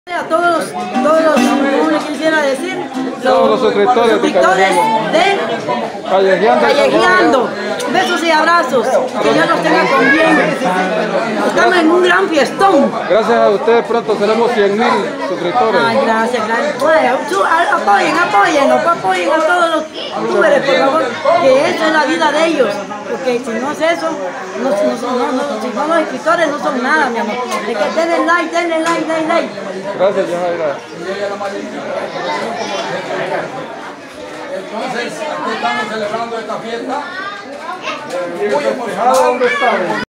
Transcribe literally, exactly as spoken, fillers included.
A todos, todos los, ¿cómo le quisiera decir? Todos los suscriptores, los suscriptores de Callejeando. Callejeando. Besos y abrazos. Que Dios los tenga con bien. Estamos en un gran fiestón. Gracias a ustedes pronto seremos cien mil suscriptores. Ay, gracias, gracias. Bueno, apoyen, apoyen, apoyen a todos los youtubers, por favor, que esa es la vida de ellos. Porque si no es eso, no, no, no, no, si no los escritores no son nada, mi amor. De que denle like, denle like, denle like. Gracias, Yajaira. Entonces, aquí estamos celebrando esta fiesta. ¿Y el festejado dónde está?